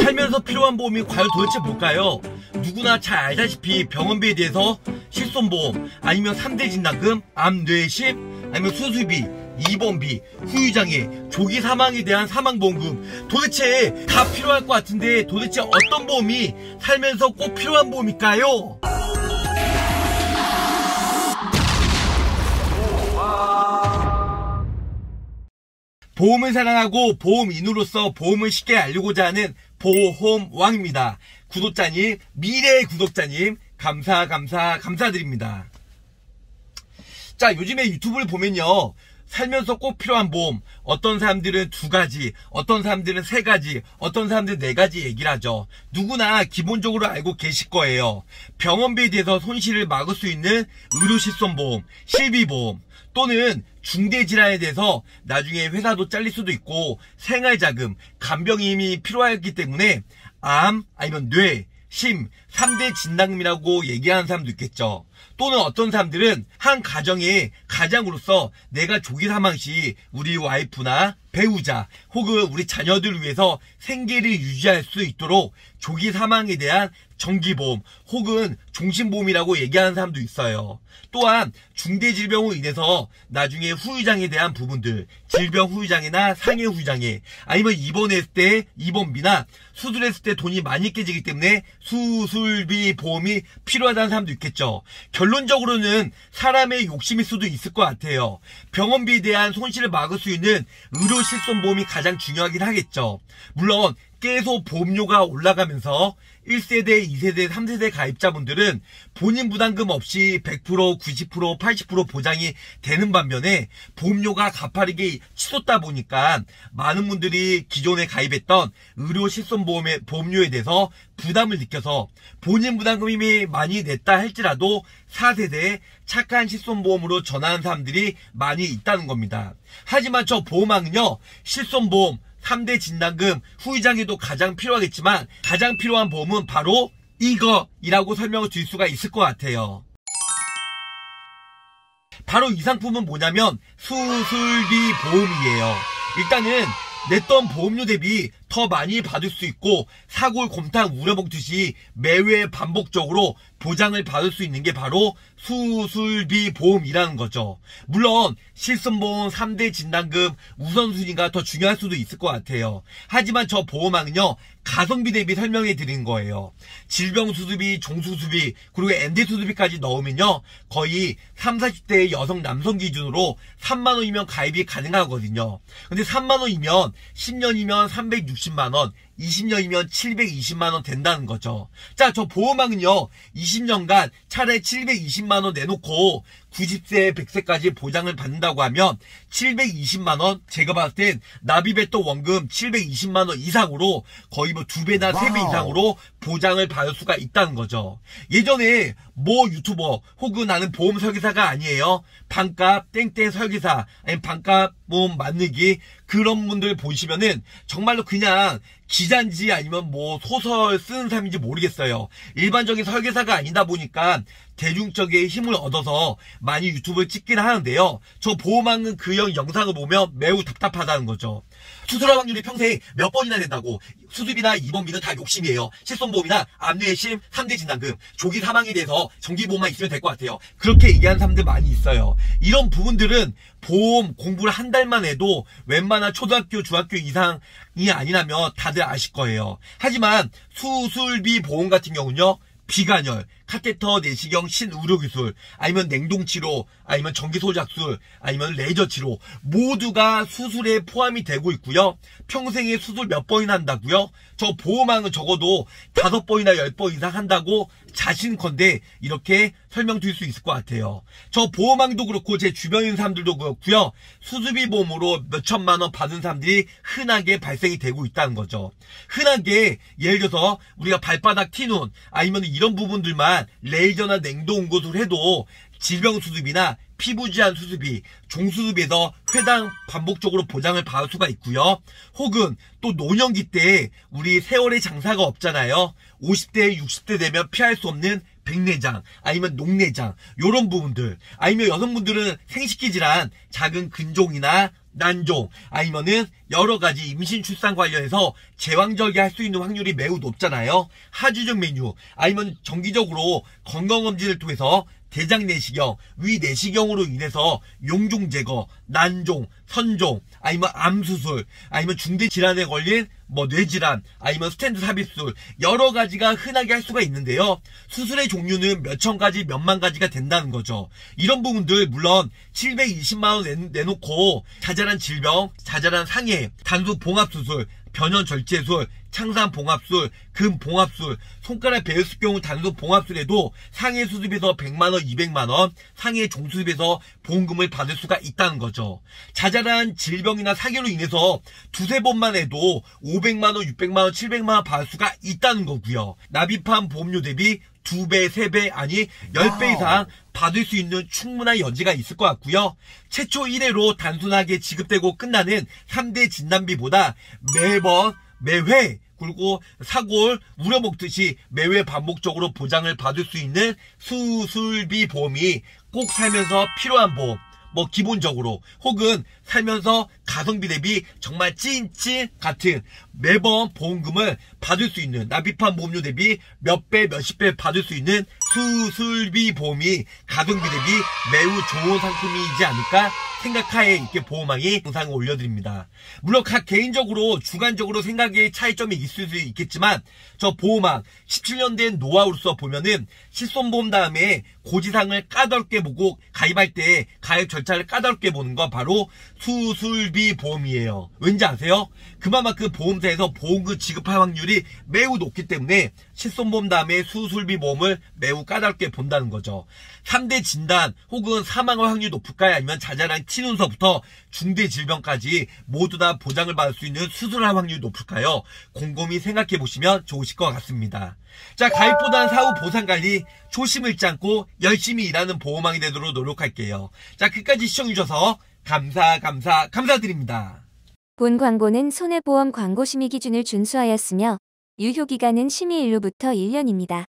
살면서 필요한 보험이 과연 도대체 뭘까요? 누구나 잘 알다시피 병원비에 대해서 실손보험, 아니면 3대 진단금, 암, 뇌, 심, 아니면 수술비, 입원비, 후유장애, 조기 사망에 대한 사망보험금, 도대체 다 필요할 것 같은데 도대체 어떤 보험이 살면서 꼭 필요한 보험일까요? 보험을 사랑하고 보험인으로서 보험을 쉽게 알리고자 하는 보험왕입니다. 구독자님, 미래의 구독자님, 감사드립니다. 자, 요즘에 유튜브를 보면요, 살면서 꼭 필요한 보험, 어떤 사람들은 2가지, 어떤 사람들은 3가지, 어떤 사람들은 4가지 얘기를 하죠. 누구나 기본적으로 알고 계실 거예요. 병원비에 대해서 손실을 막을 수 있는 의료실손보험, 실비보험, 또는 중대질환에 대해서 나중에 회사도 잘릴 수도 있고 생활자금, 간병임이 필요하기 때문에 암, 아니면 뇌, 심, 3대 진단금이라고 얘기하는 사람도 있겠죠. 또는 어떤 사람들은 한 가정의 가장으로서 내가 조기 사망 시 우리 와이프나 배우자 혹은 우리 자녀들을 위해서 생계를 유지할 수 있도록 조기 사망에 대한 정기보험 혹은 종신보험이라고 얘기하는 사람도 있어요. 또한 중대질병으로 인해서 나중에 후유장에 대한 부분들, 질병 후유장애나 상해 후유장애, 아니면 입원했을 때 입원비나 수술했을 때 돈이 많이 깨지기 때문에 수술비 보험이 필요하다는 사람도 있겠죠. 결론적으로는 사람의 욕심일 수도 있을 것 같아요. 병원비에 대한 손실을 막을 수 있는 의료실손보험이 가장 중요하긴 하겠죠. 물론 계속 보험료가 올라가면서 1세대, 2세대, 3세대 가입자분들은 본인 부담금 없이 100%, 90%, 80% 보장이 되는 반면에 보험료가 가파르게 치솟다 보니까 많은 분들이 기존에 가입했던 의료실손보험의 보험료에 대해서 부담을 느껴서 본인 부담금이 많이 냈다 할지라도 4세대 착한 실손보험으로 전환한 사람들이 많이 있다는 겁니다. 하지만 저 보험왕은요, 실손보험, 3대 진단금, 후유장애도 가장 필요하겠지만 가장 필요한 보험은 바로 이거이라고 설명을 드릴 수가 있을 것 같아요. 바로 이 상품은 뭐냐면 수술비 보험이에요. 일단은 냈던 보험료 대비 더 많이 받을 수 있고 사골 곰탕 우려먹듯이 매회 반복적으로 보장을 받을 수 있는 게 바로 수술비 보험이라는 거죠. 물론 실손보험, 3대 진단금, 우선순위가 더 중요할 수도 있을 것 같아요. 하지만 저 보험왕은요, 가성비 대비 설명해 드린 거예요. 질병수술비, 종수술비, 그리고 엔대수술비까지 넣으면요, 거의 30, 40대 여성 남성 기준으로 3만원이면 가입이 가능하거든요. 근데 3만원이면 10년이면 360만원, 20년이면 720만원 된다는 거죠. 자, 저 보험왕은요, 20년간 차례 720만원 내놓고 90세, 100세까지 보장을 받는다고 하면 720만원, 제가 봤을 땐 납입했던 원금 720만원 이상으로 거의 뭐 2배나 3배 이상으로 보장을 받을 수가 있다는 거죠. 예전에 뭐 유튜버 혹은 나는 보험 설계사가 아니에요, 반값 땡땡 설계사, 아니면 반값 보험 만들기, 그런 분들 보시면은 정말로 그냥 기자인지 아니면 뭐 소설 쓰는 사람인지 모르겠어요. 일반적인 설계사가 아니다 보니까 대중적인 힘을 얻어서 많이 유튜브를 찍긴 하는데요, 저 보험왕은 그 영상을 보면 매우 답답하다는 거죠. 수술할 확률이 평생 몇 번이나 된다고, 수술비나 입원비는 다 욕심이에요. 실손보험이나 암뇌심, 3대 진단금, 조기 사망에 대해서 정기보험만 있으면 될 것 같아요. 그렇게 얘기하는 사람들 많이 있어요. 이런 부분들은 보험 공부를 한 달만 해도 웬만한 초등학교, 중학교 이상이 아니라면 다들 아실 거예요. 하지만 수술비 보험 같은 경우는요, 비관혈, 카테터 내시경 신의료기술, 아니면 냉동치료, 아니면 전기소작술, 아니면 레이저치료, 모두가 수술에 포함이 되고 있고요. 평생에 수술 몇 번이나 한다고요? 저 보험왕은 적어도 5번이나 10번 이상 한다고 자신컨대 이렇게 설명드릴 수 있을 것 같아요. 저 보험왕도 그렇고 제 주변에 있는 사람들도 그렇고요, 수술비 보험으로 몇천만원 받은 사람들이 흔하게 발생이 되고 있다는 거죠. 흔하게 예를 들어서 우리가 발바닥 티눈, 아니면 이런 부분들만 레이저나 냉동응고를 해도 질병수술비나 피부질환 수술비, 종수술비에서 회당 반복적으로 보장을 받을 수가 있고요. 혹은 또 노년기 때 우리 세월의 장사가 없잖아요. 50대, 60대 되면 피할 수 없는 백내장, 아니면 녹내장, 요런 부분들, 아니면 여성분들은 생식기 질환, 작은 근종이나 난종, 아니면은 여러 가지 임신 출산 관련해서 제왕절개 할 수 있는 확률이 매우 높잖아요. 하주적 메뉴, 아니면 정기적으로 건강검진을 통해서 대장 내시경, 위 내시경으로 인해서 용종 제거, 난종, 선종, 아니면 암수술, 아니면 중대 질환에 걸린 뇌질환, 아니면 스텐트 삽입술, 여러 가지가 흔하게 할 수가 있는데요. 수술의 종류는 몇천 가지, 몇만 가지가 된다는 거죠. 이런 부분들 물론 720만원 내놓고 자잘한 질병, 자잘한 상해, 단수 봉합수술, 변형 절제술, 창산 봉합술, 금 봉합술, 손가락 베어스 경우 단수 봉합술에도 상해 수술비에서 100만원, 200만원, 상해 종수술비에서 보험금을 받을 수가 있다는 거죠. 자잘한 질병이나 사기로 인해서 두세 번만 해도 500만원, 600만원, 700만원 받을 수가 있다는 거고요. 납입한 보험료 대비 2배, 3배, 아니 10배 이상 받을 수 있는 충분한 여지가 있을 것 같고요. 최초 1회로 단순하게 지급되고 끝나는 3대 진단비보다 매번, 매회, 그리고 사골 우려먹듯이 매회 반복적으로 보장을 받을 수 있는 수술비 보험이 꼭 살면서 필요한 보험, 기본적으로, 혹은 살면서 가성비 대비 정말 찐찐 같은 매번 보험금을 받을 수 있는, 납입한 보험료 대비 몇 배, 몇십 배 받을 수 있는 수술비 보험이 가성비 대비 매우 좋은 상품이지 않을까 생각하에 이렇게 보험왕이 영상을 올려드립니다. 물론 각 개인적으로 주관적으로 생각의 차이점이 있을 수 있겠지만, 저 보험왕 17년 된 노하우로서 보면은 실손보험 다음에 고지상을 까다롭게 보고 가입할 때 가입 절차를 까다롭게 보는 건 바로 수술비 보험이에요. 왠지 아세요? 그만큼 보험사에서 보험금 지급할 확률이 매우 높기 때문에 실손보험 다음에 수술비 보험을 매우 까다롭게 본다는 거죠. 3대 진단 혹은 사망할 확률이 높을까요? 아니면 자잘한 티눈서부터 중대 질병까지 모두 다 보장을 받을 수 있는 수술할 확률이 높을까요? 곰곰이 생각해 보시면 좋으실 것 같습니다. 자, 가입보다는 사후 보상관리 초심을 잃지 않고 열심히 일하는 보험왕이 되도록 노력할게요. 자, 끝까지 시청해주셔서 감사드립니다. 본 광고는 손해보험 광고 심의 기준을 준수하였으며 유효기간은 심의 일로부터 1년입니다.